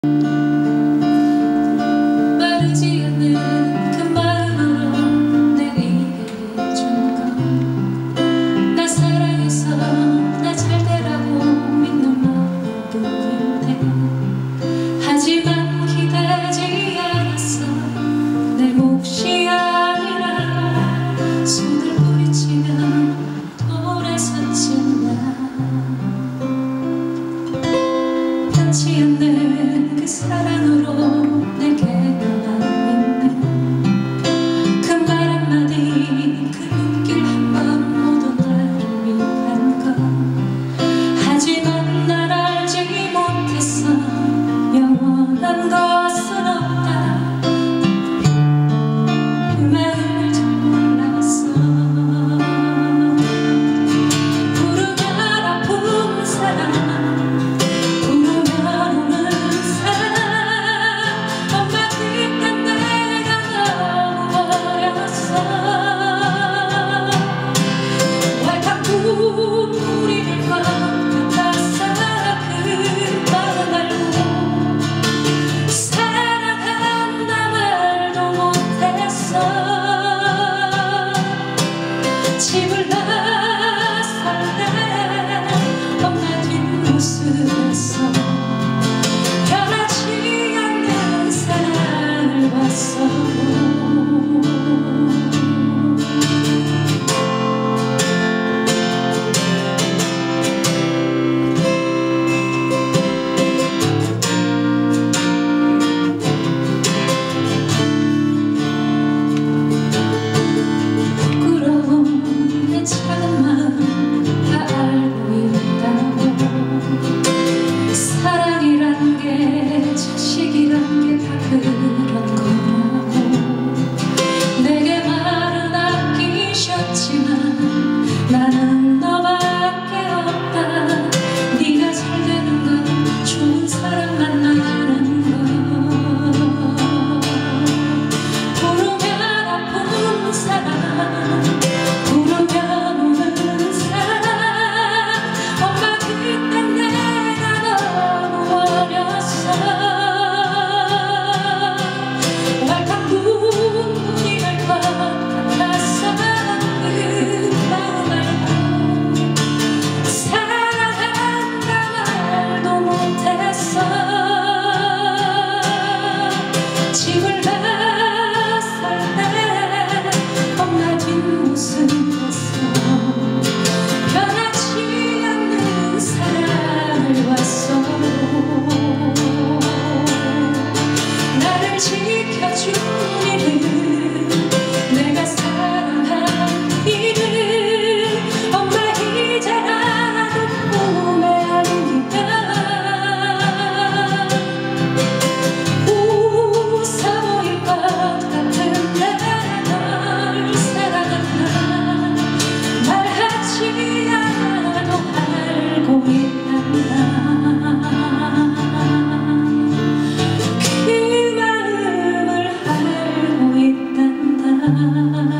마르지 않는 그 마음으로 내게 해준 건 나 사랑해서 나 잘되라고 믿는 마음뿐인데, 하지만 기대지 않았어. 내 몫이 아니라 손을 부딪히면 돌에 섰지만 변치 않는 그 사랑으로 내게 남아있네. 그 말 한마디, 그 눈길 한 번 모두 나를 위한 것. 하지만 날 알지 못했어. 영원한 것은 없다. 그 마음을 잘 몰랐어. 부르면 아픈 사랑, 우리를 것 같았어. 그 마음 알고 사랑한다 말도 못했어. 집을 나설 때 엄마 뒷모습에서 변하지 않는 사랑을 봤어. 그런 거라고 내게 말은 아끼셨지만 나는 너밖에 없다. 네가 잘 되는 건 좋은 사람 만나는 것. 부르면 아픈 사람, 부르면 우는 사람. 엄마 그땐 내가 너무 어렸어. 눈물이 날 것 같았어. 그 마음 알고 사랑한다 말도 못했어. 집을 나설 때 엄마 뒷모습에서 변하지 않는 사랑을 봤어. 나를 지켜준 이름, 내가 사랑한 이름. 엄마 이제 나도 꿈에 안기다. 웃어 보일 것 같은 내가 널 사랑한다. 말하지 않아도 알고 있단다. 그 마음을 알고 있단다.